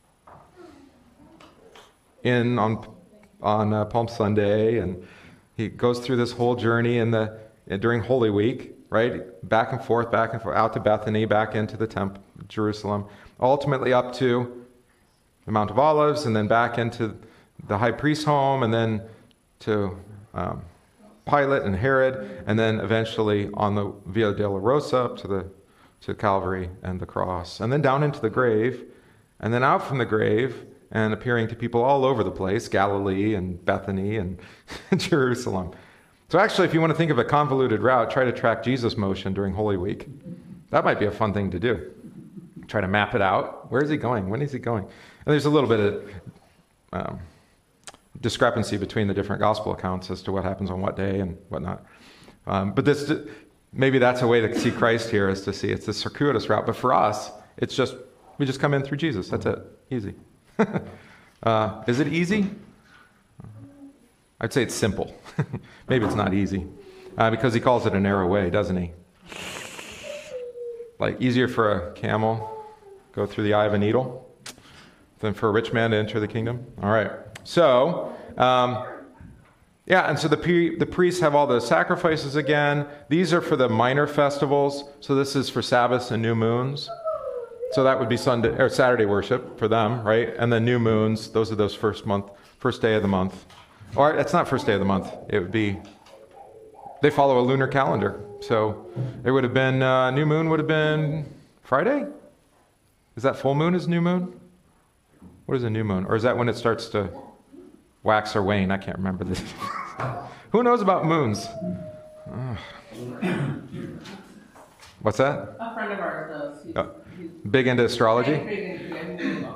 [SPEAKER 1] in on Palm Sunday, and he goes through this whole journey during Holy Week, right? Back and forth, out to Bethany, back into the temple, Jerusalem, ultimately up to the Mount of Olives, and then back into the high priest's home, and then to Pilate and Herod, and then eventually on the Via Dolorosa up to Calvary and the cross, and then down into the grave, and then out from the grave and appearing to people all over the place, Galilee and Bethany and Jerusalem. So actually, if you want to think of a convoluted route, try to track Jesus' motion during Holy Week. That might be a fun thing to do. Try to map it out. Where is he going? When is he going? And there's a little bit of discrepancy between the different gospel accounts as to what happens on what day and whatnot. But maybe that's a way to see Christ here, is to see it's the circuitous route. But for us, we just come in through Jesus. That's it. Easy. Is it easy? I'd say it's simple. Maybe it's not easy. Because he calls it a narrow way, doesn't he? Like easier for a camel go through the eye of a needle than for a rich man to enter the kingdom. All right. So, and so the priests have all the sacrifices again. These are for the minor festivals. So this is for Sabbaths and new moons. So that would be Sunday or Saturday worship for them, right? And then new moons, those are those first day of the month. Or it's not first day of the month. It would be They follow a lunar calendar. So it would have been, new moon would have been Friday? Is that full moon is new moon? What is a new moon? Or is that when it starts to wax or wane? I can't remember this. Who knows about moons? What's that?
[SPEAKER 4] A friend of ours does. He's
[SPEAKER 1] Big into astrology?
[SPEAKER 4] big into it.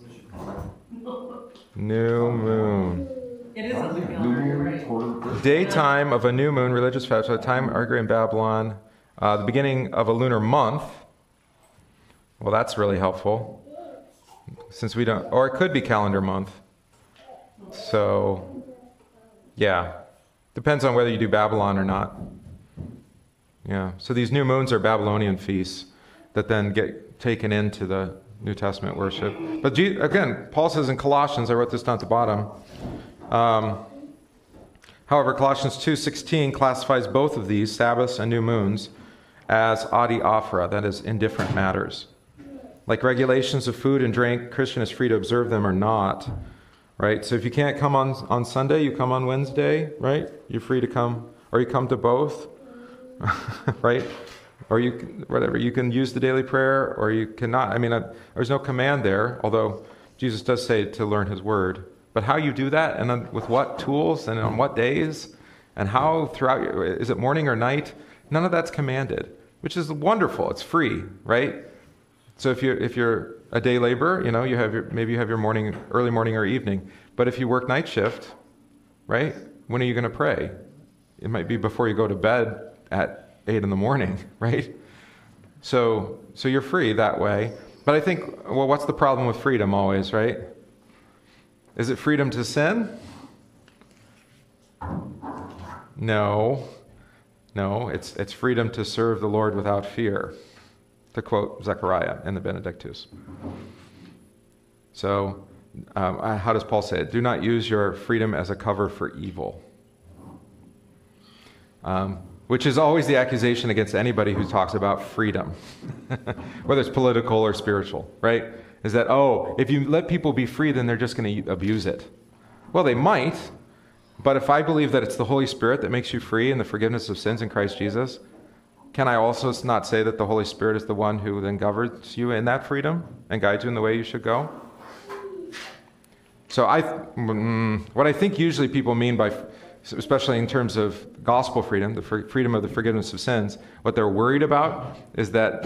[SPEAKER 1] New moon.
[SPEAKER 4] It is on the calendar, you're right.
[SPEAKER 1] Daytime of a new moon, religious festival, time argued in Babylon, the beginning of a lunar month. Well, that's really helpful. Since we don't, or it could be calendar month. So, yeah. Depends on whether you do Babylon or not. Yeah. So these new moons are Babylonian feasts that then get taken into the New Testament worship. But again, Paul says in Colossians, I wrote this down at the bottom. However, Colossians 2:16 classifies both of these, Sabbaths and new moons, as adiaphora, that is, indifferent matters. Like regulations of food and drink, Christian is free to observe them or not, right? So if you can't come on Sunday, you come on Wednesday, right? You're free to come, or you come to both, right? Or you can use the daily prayer, or you cannot. I mean, there's no command there, although Jesus does say to learn his word. But how you do that, and then with what tools, and on what days, and how throughout is it morning or night? None of that's commanded, which is wonderful. It's free, right? So if you're a day laborer, maybe you have your early morning or evening. But if you work night shift, right? When are you going to pray? It might be before you go to bed at 8 in the morning, right? So you're free that way. But I think, well, what's the problem with freedom always, right? Is it freedom to sin? No, it's freedom to serve the Lord without fear, to quote Zechariah in the Benedictus. So, how does Paul say it? Do not use your freedom as a cover for evil. Which is always the accusation against anybody who talks about freedom, whether it's political or spiritual, right? Is that, if you let people be free, then they're just going to abuse it. Well, they might, but if I believe that it's the Holy Spirit that makes you free and the forgiveness of sins in Christ Jesus, can I also not say that the Holy Spirit is the one who then governs you in that freedom and guides you in the way you should go? So what I think usually people mean by, especially in terms of gospel freedom, the freedom of the forgiveness of sins, what they're worried about is that,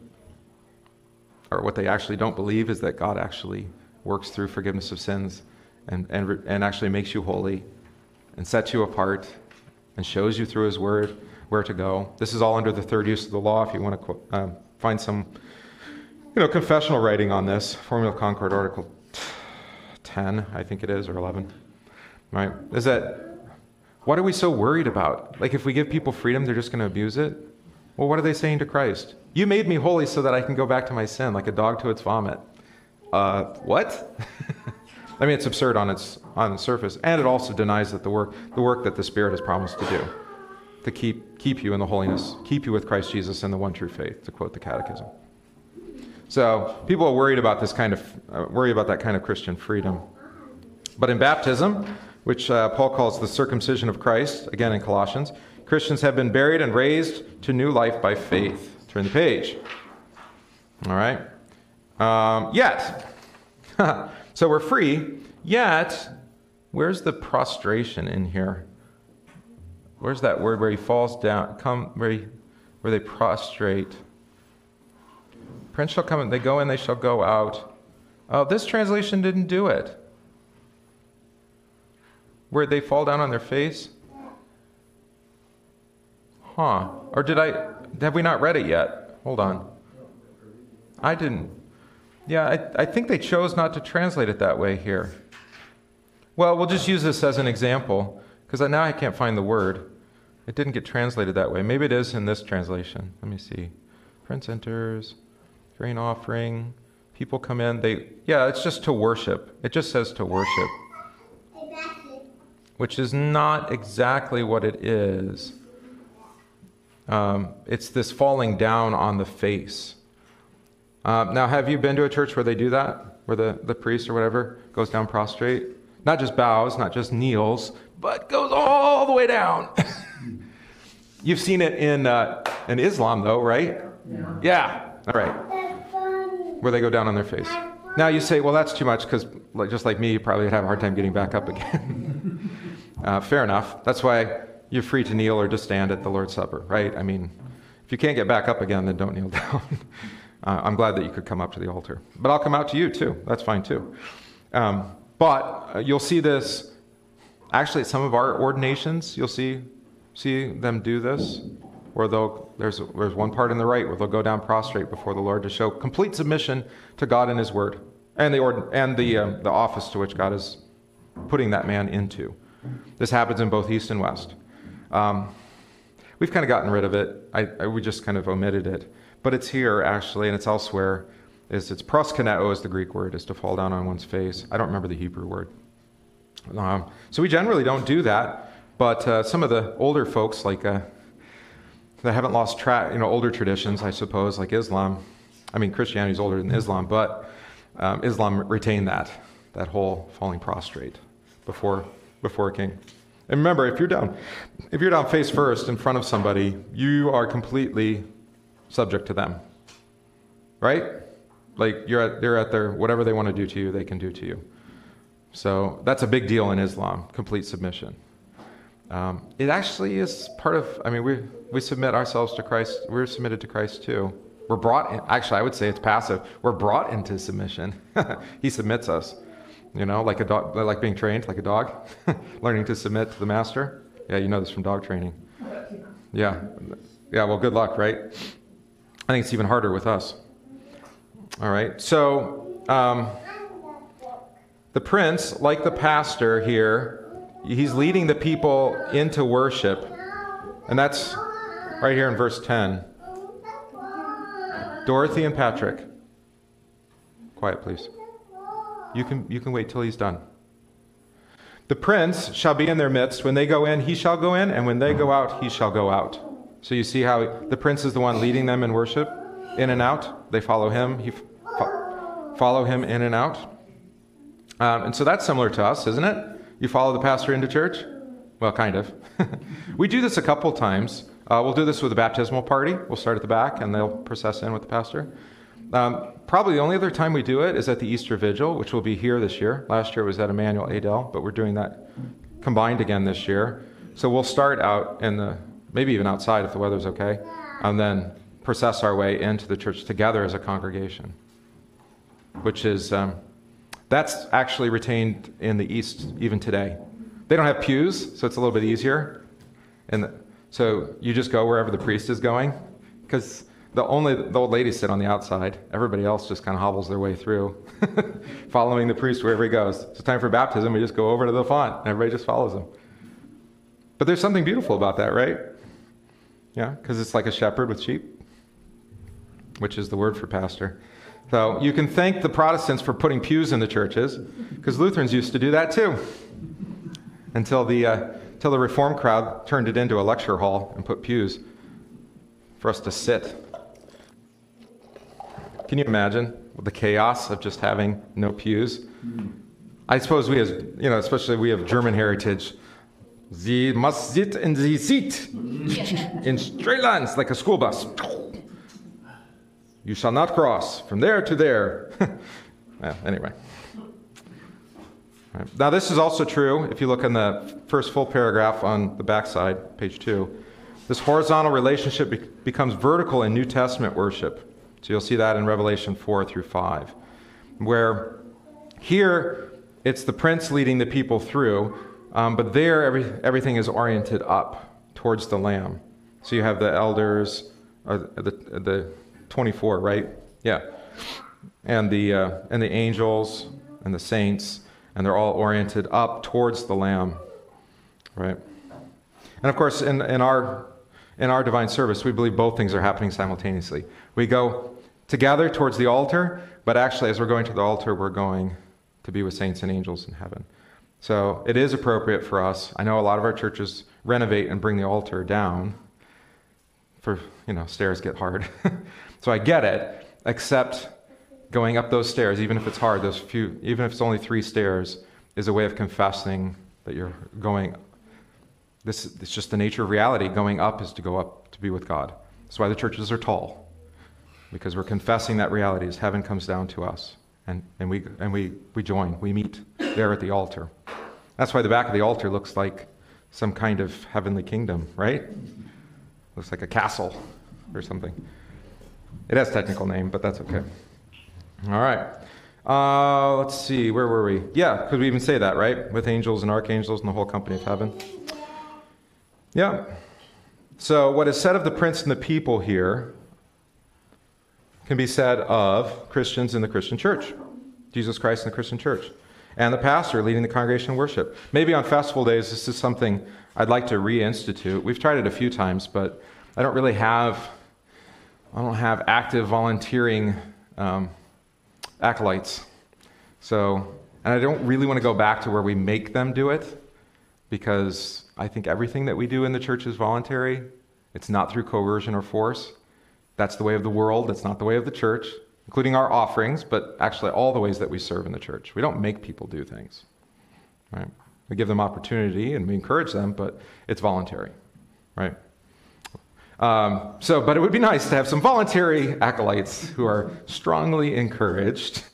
[SPEAKER 1] or what they actually don't believe is that God actually works through forgiveness of sins and actually makes you holy and sets you apart and shows you through his word where to go. This is all under the third use of the law. If you want to find some confessional writing on this, Formula Concord Article 10, I think it is, or 11, right? Is that, what are we so worried about? Like, if we give people freedom, they're just going to abuse it? Well, what are they saying to Christ? You made me holy so that I can go back to my sin, like a dog to its vomit. What? I mean, it's absurd on the surface, and it also denies that the work that the Spirit has promised to do, to keep you in the holiness, keep you with Christ Jesus in the one true faith, to quote the Catechism. So people are worried about that kind of Christian freedom. But in baptism, which Paul calls the circumcision of Christ, again in Colossians, Christians have been buried and raised to new life by faith. Turn the page. All right. Yet. So we're free, yet, where's the prostration in here? Where's that word where he falls down, where they prostrate? Prince shall come, and they go in, they shall go out. Oh, this translation didn't do it. Where they fall down on their face? Huh. Or have we not read it yet? Hold on. I didn't. Yeah, I think they chose not to translate it that way here. Well, we'll just use this as an example, because now I can't find the word. It didn't get translated that way. Maybe it is in this translation. Let me see. Prince enters, grain offering, people come in. It's just to worship. It just says to worship, which is not exactly what it is. It's this falling down on the face. Now, have you been to a church where they do that? Where the priest or whatever goes down prostrate? Not just bows, not just kneels, but goes all the way down. You've seen it in Islam, though, right? Yeah. All right. Where they go down on their face. Now you say, well, that's too much because, just like me, you probably would have a hard time getting back up again. Fair enough. That's why you're free to kneel or to stand at the Lord's Supper, right? I mean, if you can't get back up again, then don't kneel down. I'm glad that you could come up to the altar. But I'll come out to you, too. That's fine, too. But you'll see this, actually, at some of our ordinations, you'll see them do this, where there's one part in the rite where they'll go down prostrate before the Lord to show complete submission to God and His Word, and the office to which God is putting that man into. This happens in both East and West. We've kind of gotten rid of it. We just kind of omitted it. But it's here, actually, and it's elsewhere. It's proskuneo is the Greek word, is to fall down on one's face. I don't remember the Hebrew word. So we generally don't do that. But some of the older folks, like that haven't lost track, older traditions, I suppose, like Islam. I mean, Christianity is older than Islam, but Islam retained that whole falling prostrate before a king. And remember, if you're down face first in front of somebody, you are completely subject to them, right? Like they're at their whatever they want to do to you, they can do to you. So that's a big deal in Islam, complete submission. It actually is part of. I mean, we submit ourselves to Christ. We're submitted to Christ too. We're brought in, actually, I would say it's passive. We're brought into submission. He submits us. Like a dog, like being trained like a dog, learning to submit to the master. Yeah, you know this from dog training. Yeah. Well, good luck, right? I think it's even harder with us. All right. So the prince, like the pastor here, he's leading the people into worship, and that's right here in verse 10. Dorothy and Patrick, quiet, please. You can wait till he's done. The prince shall be in their midst. When they go in, he shall go in, and when they go out, he shall go out. So you see how the prince is the one leading them in worship, in and out. They follow him. Follow him in and out. And so that's similar to us, isn't it? You follow the pastor into church? Well, kind of. We do this a couple times. We'll do this with the baptismal party. We'll start at the back, and they'll process in with the pastor. Probably the only other time we do it is at the Easter Vigil, which will be here this year. Last year it was at Emmanuel Adel, but we're doing that combined again this year. So we'll start out maybe even outside if the weather's okay, and then process our way into the church together as a congregation, which is, that's actually retained in the East even today. They don't have pews, so it's a little bit easier. So you just go wherever the priest is going, because the old ladies sit on the outside. Everybody else just kind of hobbles their way through, following the priest wherever he goes. It's time for baptism. We just go over to the font, and everybody just follows him. But there's something beautiful about that, right? Yeah, because it's like a shepherd with sheep, which is the word for pastor. So you can thank the Protestants for putting pews in the churches, because Lutherans used to do that too, until the Reform crowd turned it into a lecture hall and put pews for us to sit. Can you imagine the chaos of just having no pews? I suppose we, especially we have German heritage. Sie must sit in the seat in straight lines like a school bus. You shall not cross from there to there. Well, anyway. Right. Now this is also true if you look in the first full paragraph on the backside, page 2. This horizontal relationship becomes vertical in New Testament worship. So you'll see that in Revelation 4 through 5, where here it's the prince leading the people through, but there everything is oriented up towards the Lamb. So you have the elders, the 24, right? Yeah, and the angels and the saints, and they're all oriented up towards the Lamb, right? And of course, in our divine service, we believe both things are happening simultaneously. We go together towards the altar, but actually as we're going to the altar, we're going to be with saints and angels in heaven. So it is appropriate for us. I know a lot of our churches renovate and bring the altar down for, stairs get hard. So I get it, except going up those stairs, even if it's hard, even if it's only 3 stairs, is a way of confessing that you're going It's just the nature of reality. Going up is to go up to be with God. That's why the churches are tall, because we're confessing that reality as heaven comes down to us. And we join. We meet there at the altar. That's why the back of the altar looks like some kind of heavenly kingdom, right? Looks like a castle or something. It has a technical name, but that's okay. All right. Let's see. Where were we? Yeah, could we even say that, right? With angels and archangels and the whole company of heaven. Yeah. So what is said of the prince and the people here can be said of Christians in the Christian church, Jesus Christ in the Christian church, and the pastor leading the congregation in worship. Maybe on festival days, this is something I'd like to reinstitute. We've tried it a few times, but I don't have active volunteering acolytes. So, and I don't really want to go back to where we make them do it, because I think everything that we do in the church is voluntary. It's not through coercion or force. That's the way of the world. That's not the way of the church, including our offerings, but actually all the ways that we serve in the church. We don't make people do things, right? We give them opportunity and we encourage them, but it's voluntary, right? But it would be nice to have some voluntary acolytes who are strongly encouraged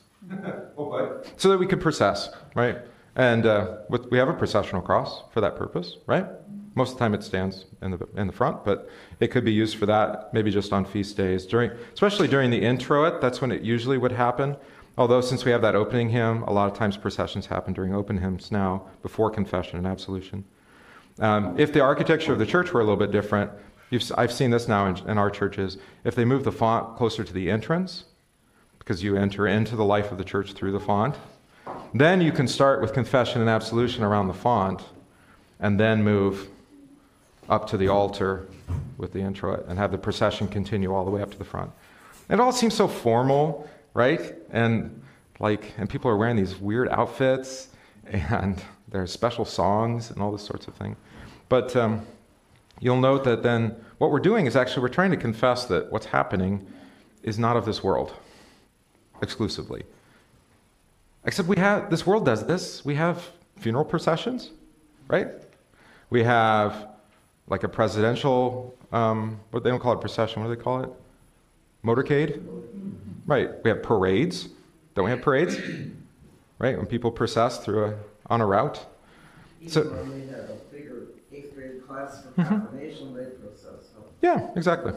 [SPEAKER 1] so that we could process, right? And we have a processional cross for that purpose, right? Most of the time it stands in the front, but it could be used for that, maybe just on feast days, especially during the introit. That's when it usually would happen. Although since we have that opening hymn, a lot of times processions happen during open hymns now, before confession and absolution. If the architecture of the church were a little bit different, I've seen this now in our churches, if they move the font closer to the entrance, because you enter into the life of the church through the font, then you can start with confession and absolution around the font, and then move up to the altar with the introit and have the procession continue all the way up to the front. It all seems so formal, right? And people are wearing these weird outfits, and there's special songs and all this sorts of thing. But you'll note that then what we're doing is actually we're trying to confess that what's happening is not of this world exclusively. Except this world does this. We have funeral processions, right? We have like a presidential, what they don't call it procession, what do they call it? Motorcade? Right. We have parades. Don't we have parades? Right, when people process on a route.
[SPEAKER 3] Even when we have a bigger 8th grade class for confirmation, they process. So.
[SPEAKER 1] Yeah, exactly.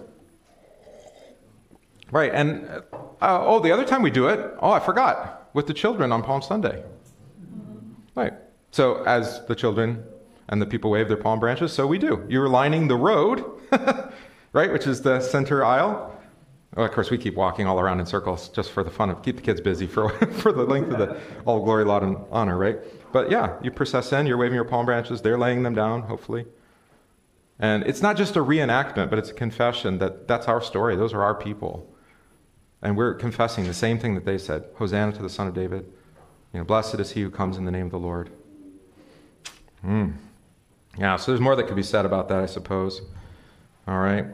[SPEAKER 1] Right, and the other time we do it, I forgot, with the children on Palm Sunday. Right, so as the children and the people wave their palm branches, so we do. You're lining the road, right, which is the center aisle. Well, of course, we keep walking all around in circles just for the fun of keep the kids busy for the length of the all glory, laud, and honor, right? But yeah, you process in, you're waving your palm branches, they're laying them down, hopefully. And it's not just a reenactment, but it's a confession that that's our story. Those are our people. And we're confessing the same thing that they said. Hosanna to the Son of David. Blessed is he who comes in the name of the Lord. Yeah, so there's more that could be said about that, I suppose. All right.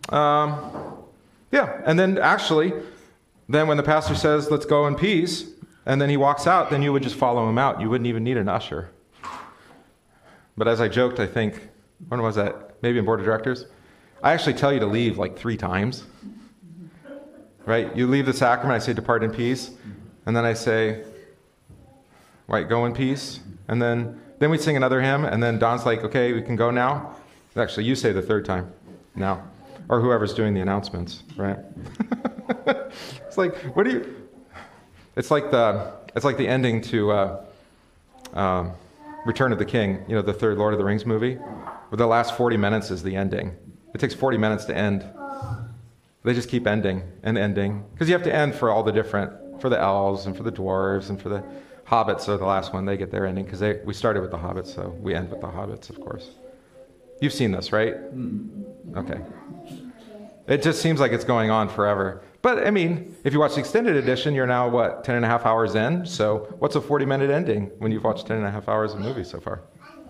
[SPEAKER 1] Yeah, and then actually, when the pastor says, let's go in peace, and then he walks out, then you would just follow him out. You wouldn't even need an usher. But as I joked, I think, when was that? Maybe in board of directors? I actually tell you to leave like 3 times. Right? You leave the sacrament, I say, depart in peace. And then I say, right, go in peace. And then we sing another hymn, and then Don's like, okay, we can go now. Actually, you say the 3rd time now. Or whoever's doing the announcements, right? It's like, it's like the ending to Return of the King, the 3rd Lord of the Rings movie, where the last 40 minutes is the ending. It takes 40 minutes to end. They just keep ending and ending. Because you have to end for all the different, for the elves and for the dwarves and for the hobbits are the last one. They get their ending because we started with the hobbits, so we end with the hobbits, of course. You've seen this, right? Okay. It just seems like it's going on forever. But, I mean, if you watch the extended edition, you're now, 10 and a half hours in? So what's a 40-minute ending when you've watched 10 and a half hours of movie so far?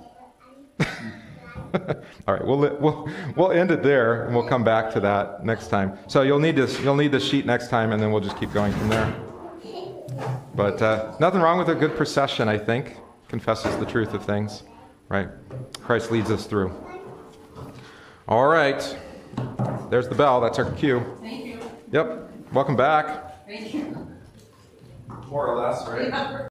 [SPEAKER 1] All right, we'll end it there, and we'll come back to that next time. So you'll need the sheet next time, and then we'll just keep going from there. But nothing wrong with a good procession, I think. Confesses the truth of things. right? Christ leads us through. All right. There's the bell. That's our cue.
[SPEAKER 4] Thank you.
[SPEAKER 1] Yep. Welcome back.
[SPEAKER 4] Thank you.
[SPEAKER 1] More or less, right?